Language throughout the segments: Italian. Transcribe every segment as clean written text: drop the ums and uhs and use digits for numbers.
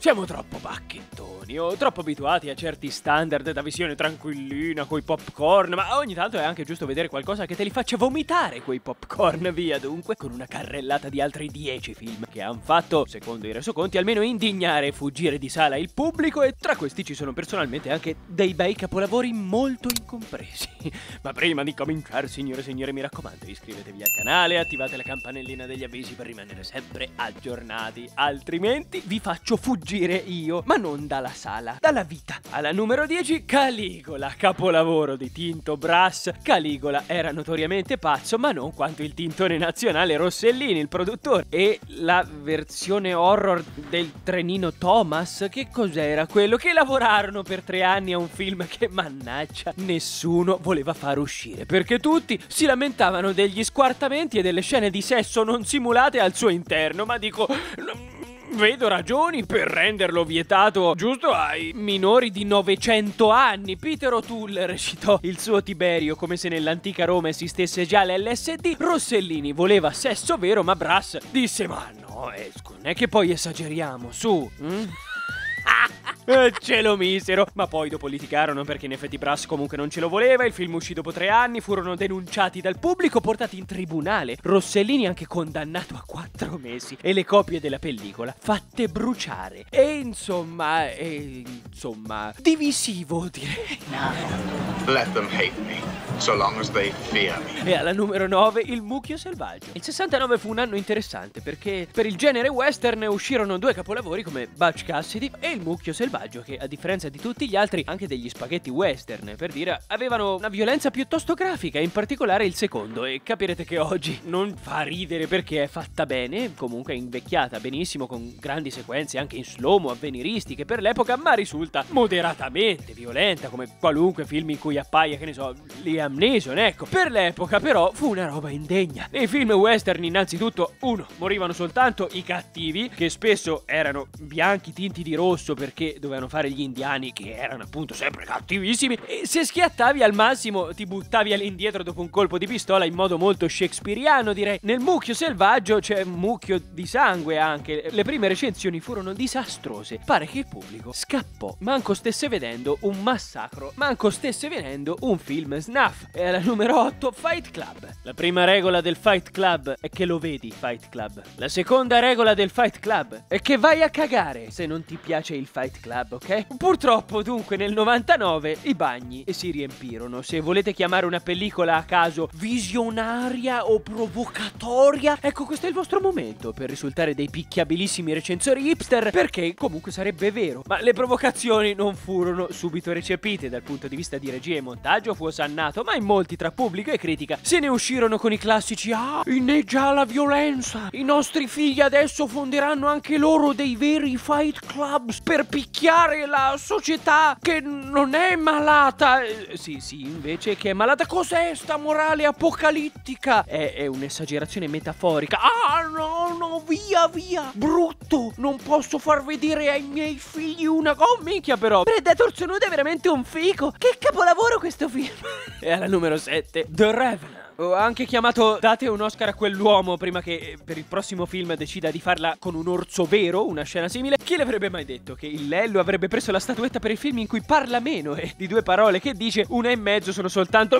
Siamo troppo bacchettoni o troppo abituati a certi standard da visione tranquillina coi popcorn, ma ogni tanto è anche giusto vedere qualcosa che te li faccia vomitare quei popcorn, via dunque, con una carrellata di altri 10 film che han fatto, secondo i resoconti, almeno indignare e fuggire di sala il pubblico, e tra questi ci sono personalmente anche dei bei capolavori molto incompresi. Ma prima di cominciare, signore e signori, mi raccomando, iscrivetevi al canale, attivate la campanellina degli avvisi per rimanere sempre aggiornati, altrimenti vi faccio fuggire io, ma non dalla sala, dalla vita. Alla numero 10, Caligola, capolavoro di Tinto Brass. Caligola era notoriamente pazzo, ma non quanto il tintone nazionale Rossellini, il produttore. E la versione horror del trenino Thomas, che cos'era quello? Che lavorarono per 3 anni a un film che, mannaggia, nessuno voleva far uscire, perché tutti si lamentavano degli squartamenti e delle scene di sesso non simulate al suo interno. Ma dico, vedo ragioni per renderlo vietato giusto ai minori di 900 anni. Peter O'Toole recitò il suo Tiberio come se nell'antica Roma esistesse già l'LSD. Rossellini voleva sesso vero, ma Brass disse: ma no, non è che poi esageriamo, su. Ce lo misero. Ma poi dopo litigarono perché in effetti Brass comunque non ce lo voleva. Il film uscì dopo 3 anni, furono denunciati dal pubblico, portati in tribunale. Rossellini anche condannato a 4 mesi e le copie della pellicola fatte bruciare. E insomma, divisivo, direi. Let them hate me, so long as they fear me. E alla numero 9, Il mucchio selvaggio. Il 69 fu un anno interessante perché per il genere western uscirono 2 capolavori come Butch Cassidy e Il mucchio selvaggio, che a differenza di tutti gli altri, anche degli spaghetti western per dire, avevano una violenza piuttosto grafica, in particolare il secondo, e capirete che oggi non fa ridere perché è fatta bene, comunque è invecchiata benissimo con grandi sequenze anche in slow-mo avveniristiche per l'epoca, ma risulta moderatamente violenta come qualunque film in cui appaia, che ne so, Liam Neeson, ecco. Per l'epoca però fu una roba indegna. Nei film western innanzitutto, morivano soltanto i cattivi, che spesso erano bianchi tinti di rosso perché dovevano fare gli indiani, che erano appunto sempre cattivissimi, e se schiattavi al massimo ti buttavi all'indietro dopo un colpo di pistola in modo molto shakespeariano, direi. Nel mucchio selvaggio c'è un mucchio di sangue anche. Le prime recensioni furono disastrose. Pare che il pubblico scappò, manco stesse vedendo un massacro, manco stesse vedendo un film snuff. E alla numero 8, Fight Club. La prima regola del Fight Club è che lo vedi, Fight Club. La seconda regola del Fight Club è che vai a cagare se non ti piace il Fight Club, ok? Purtroppo dunque nel 99 i bagni si riempirono. Se volete chiamare una pellicola a caso visionaria o provocatoria, ecco, questo è il vostro momento per risultare dei picchiabilissimi recensori hipster, perché comunque sarebbe vero. Ma le provocazioni non furono subito recepite dal punto di vista di regia e montaggio, fu osannato, ma in molti tra pubblico e critica se ne uscirono con i classici: ah, inneggia la violenza, i nostri figli adesso fonderanno anche loro dei veri fight clubs per picchiare la società che non è malata. Sì, invece che è malata. Cos'è sta morale apocalittica? È un'esagerazione metaforica. Ah, no, via, brutto, non posso far vedere ai miei figli una... Oh, minchia però, Predator Nude è veramente un fico. Che capolavoro questo film. E alla numero 7, The Revenant. Ho anche chiamato date un Oscar a quell'uomo prima che per il prossimo film decida di farla con un orso vero, una scena simile. Chi l'avrebbe mai detto che il Lello avrebbe preso la statuetta per il film in cui parla meno e di 2 parole che dice 1,5 sono soltanto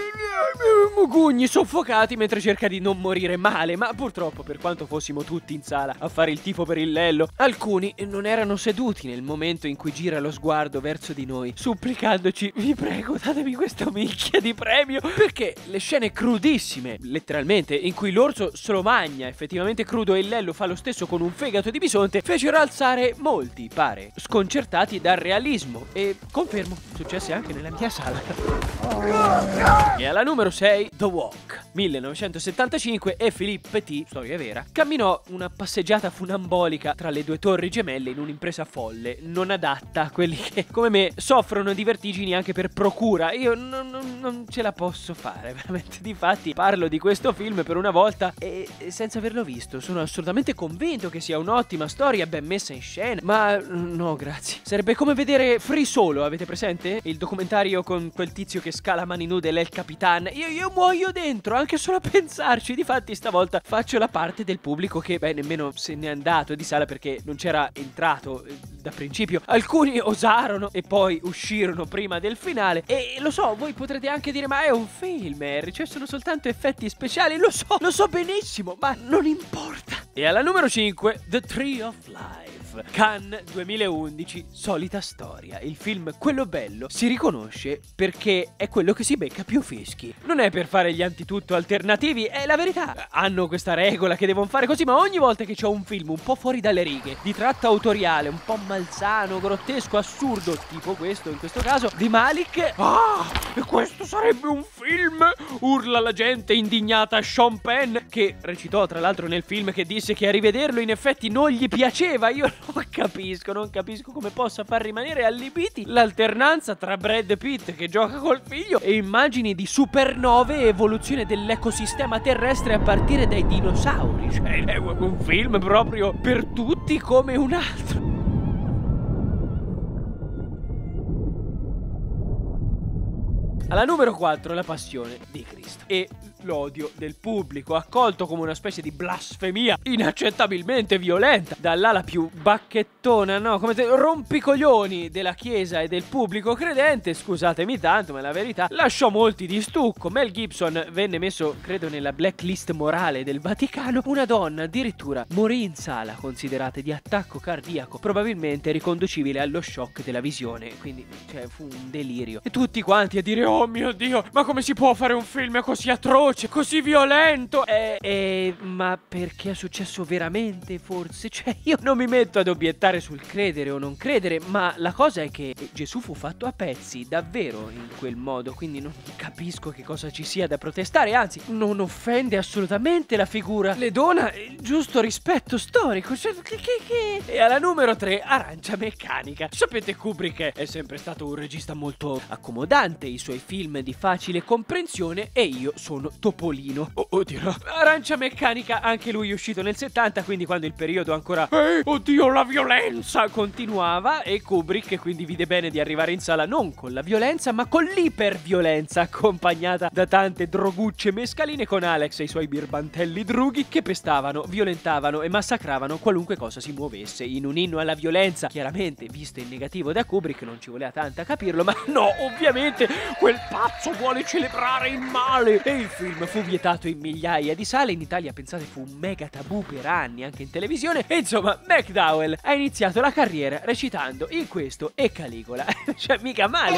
mugugni soffocati mentre cerca di non morire male. Ma purtroppo, per quanto fossimo tutti in sala a fare il tifo per il Lello, alcuni non erano seduti nel momento in cui gira lo sguardo verso di noi supplicandoci: vi prego, datemi questo minchia di premio, perché le scene crudissime, letteralmente, in cui l'orso se lo magna effettivamente crudo e il Lello fa lo stesso con un fegato di bisonte, fecero alzare molti, pare, sconcertati dal realismo. E confermo, successe anche nella mia sala. E alla numero 6, The Walk. 1975, e Philippe Petit, storia vera, camminò una passeggiata funambolica tra le 2 torri gemelle in un'impresa folle, non adatta a quelli che, come me, soffrono di vertigini anche per procura. Io non ce la posso fare, veramente. Difatti parlo di questo film per una volta e senza averlo visto. Sono assolutamente convinto che sia un'ottima storia ben messa in scena, ma no, grazie. Sarebbe come vedere Free Solo, avete presente? Il documentario con quel tizio che scala a mani nude l'El Capitan. Io muoio dentro, anche solo a pensarci. Difatti stavolta faccio la parte del pubblico che, nemmeno se n'è andato di sala perché non c'era entrato da principio. Alcuni osarono e poi uscirono prima del finale. E lo so, voi potrete anche dire: ma è un film, Harry, cioè sono soltanto effetti speciali. Lo so benissimo, ma non importa. E alla numero 5, The Tree of Life. Cannes 2011, solita storia. Il film, quello bello, si riconosce perché è quello che si becca più fischi. Non è per fare gli antitutto alternativi, è la verità. Hanno questa regola che devono fare così, ma ogni volta che c'è un film un po' fuori dalle righe, di tratta autoriale, un po' malsano, grottesco, assurdo, tipo questo in questo caso, di Malik, e questo sarebbe un film? Urla la gente indignata. Sean Penn, che recitò tra l'altro nel film, che disse che a rivederlo in effetti non gli piaceva. Io non capisco come possa far rimanere allibiti l'alternanza tra Brad Pitt che gioca col figlio e immagini di supernove e evoluzione dell'ecosistema terrestre a partire dai dinosauri. Cioè è un film proprio per tutti come un altro. Alla numero 4, La Passione di Cristo. E l'odio del pubblico, accolto come una specie di blasfemia inaccettabilmente violenta dall'ala più bacchettona, no, come rompicoglioni della chiesa e del pubblico credente, scusatemi tanto, ma la verità, lasciò molti di stucco. Mel Gibson venne messo, credo, nella blacklist morale del Vaticano. Una donna addirittura morì in sala, considerata di attacco cardiaco, probabilmente riconducibile allo shock della visione. Quindi, cioè, fu un delirio. E tutti quanti a dire: oh mio Dio, ma come si può fare un film così atroce, così violento? Ma perché è successo veramente, forse? Cioè, io non mi metto ad obiettare sul credere o non credere, ma la cosa è che Gesù fu fatto a pezzi, davvero, in quel modo, quindi non capisco che cosa ci sia da protestare, anzi, non offende assolutamente la figura, le dona il giusto rispetto storico, cioè, E alla numero 3, Arancia Meccanica. Sapete, Kubrick è sempre stato un regista molto accomodante, i suoi film di facile comprensione, e io sono Topolino. Oddio. Arancia Meccanica, anche lui uscito nel 70, quindi quando il periodo ancora oddio, la violenza continuava, e Kubrick quindi vide bene di arrivare in sala non con la violenza ma con l'iperviolenza, accompagnata da tante drogucce mescaline, con Alex e i suoi birbantelli drughi che pestavano, violentavano e massacravano qualunque cosa si muovesse, in un inno alla violenza, chiaramente visto in negativo da Kubrick. Non ci voleva tanto a capirlo, ma no, ovviamente quel pazzo vuole celebrare il male. E il film fu vietato in migliaia di sale. In Italia, pensate, fu un mega tabù per anni, anche in televisione. E insomma, McDowell ha iniziato la carriera recitando in questo e Caligola. Cioè, mica male.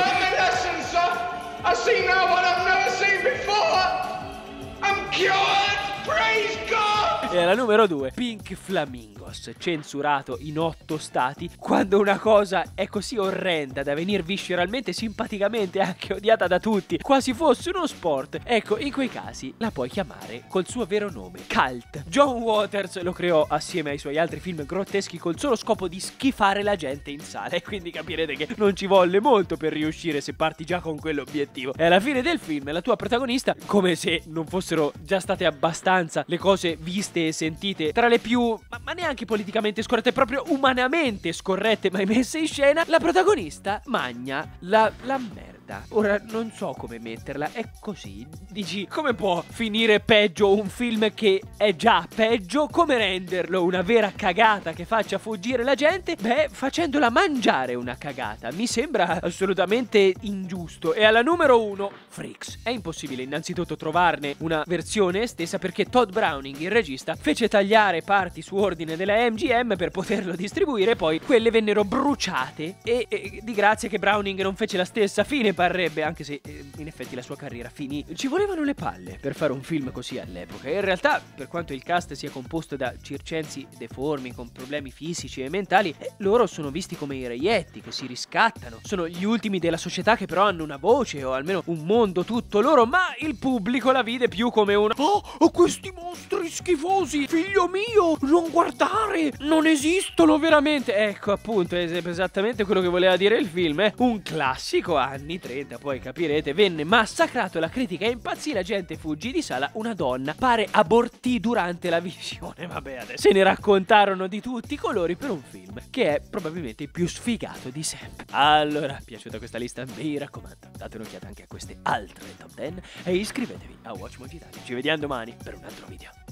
I see now what I've never seen before. I'm cured. Praise God. E alla numero 2, Pink Flamingos, censurato in 8 stati. Quando una cosa è così orrenda da venir visceralmente, simpaticamente anche odiata da tutti, quasi fosse uno sport, ecco, in quei casi la puoi chiamare col suo vero nome, cult. John Waters lo creò assieme ai suoi altri film grotteschi col solo scopo di schifare la gente in sala, e quindi capirete che non ci volle molto per riuscire se parti già con quell'obiettivo. E alla fine del film la tua protagonista, come se non fossero già state abbastanza le cose viste e sentite tra le più, ma neanche politicamente scorrette, proprio umanamente scorrette mai messe in scena, la protagonista magna la merda. Ora non so come metterla, è così. Dici, come può finire peggio un film che è già peggio? Come renderlo una vera cagata che faccia fuggire la gente? Beh, facendola mangiare una cagata. Mi sembra assolutamente ingiusto. E alla numero 1, Freaks. È impossibile innanzitutto trovarne una versione estesa, perché Todd Browning, il regista, fece tagliare parti su ordine della MGM per poterlo distribuire. Poi quelle vennero bruciate e di grazia che Browning non fece la stessa fine, parrebbe, anche se in effetti la sua carriera finì. Ci volevano le palle per fare un film così all'epoca. E in realtà, per quanto il cast sia composto da circensi deformi con problemi fisici e mentali, loro sono visti come i reietti che si riscattano. Sono gli ultimi della società, che però hanno una voce o almeno un mondo tutto loro, ma il pubblico la vide più come un questi mostri schifosi, figlio mio, non guardare, non esistono veramente. Ecco, appunto, è esattamente quello che voleva dire il film, un classico anni 30, poi capirete, venne massacrato, la critica impazzì, la gente fuggì di sala, una donna pare abortì durante la visione. Vabbè, adesso se ne raccontarono di tutti i colori per un film che è probabilmente il più sfigato di sempre. Allora, piaciuta questa lista? Mi raccomando, date un'occhiata anche a queste altre top 10 e iscrivetevi a Watch Mojo Italia. Ci vediamo domani per un altro video.